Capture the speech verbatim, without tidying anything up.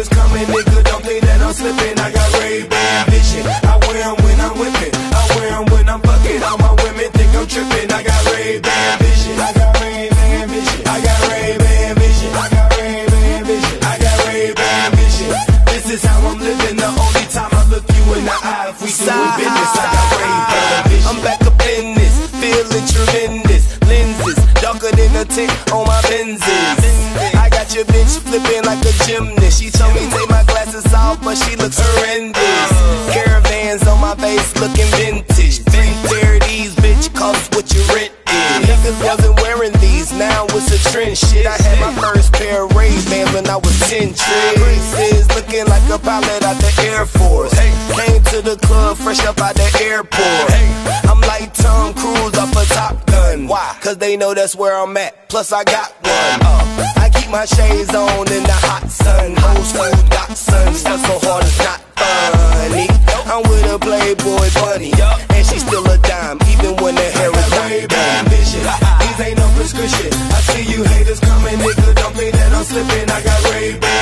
haters coming, nigga, don't think that I'm slipping. I got Ray-Ban vision. I wear them when I'm whipping. I wear them when I'm fucking. All my women think I'm tripping. I got Ray-Ban vision. I got Ray-Ban vision. I got Ray-Ban vision. I got Ray-Ban vision. I got Ray-Ban vision. This is how I'm living. The only time I look you in the eye, if we doing business, I got Ray-Ban vision. I'm back up in this, feeling tremendous. Lenses darker than a tick on my Benzes. I got your bitch flipping like a gymnast. She told me take my glasses off, but she looks horrendous. Caravans on my face looking vintage. three thirties, bitch, cost what your rent is. Niggas wasn't wearing these, now it's a trend shit. I had my first pair of Ray-Bans when I was ten. Traces looking like a pilot out the Air Force. Came to the club fresh up out the airport. I'm like Tom Cruise off a Top Gun. Why? Cause they know that's where I'm at. Plus I got one. Uh, I keep my shades on in the hot sun. Old school Dachshund, stuff so hard it's not funny. I'm with a Playboy bunny, and she's still a dime, even when the hair is Ray-Ban vision. These ain't no prescription. I see you haters coming, nigga, don't think that I'm slipping. I got Ray-Ban